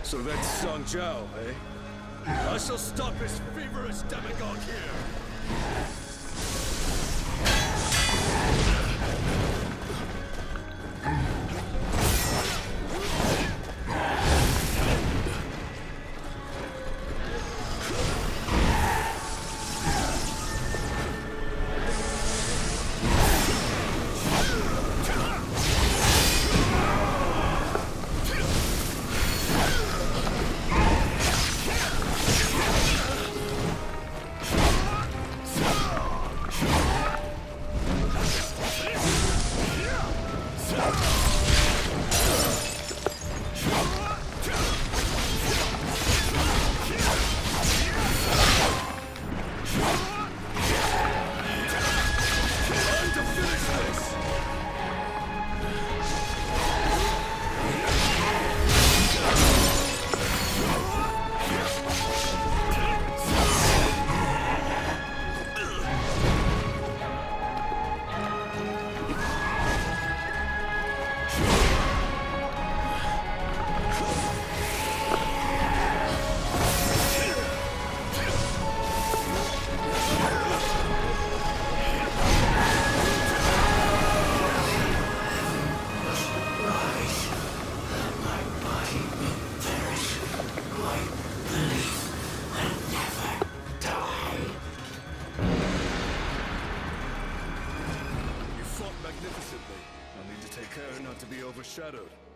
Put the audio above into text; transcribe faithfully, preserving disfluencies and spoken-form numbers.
So that's Song Jiao, eh? I shall stop his feverish demagogue here! Magnificently. I'll need to take care not to be overshadowed.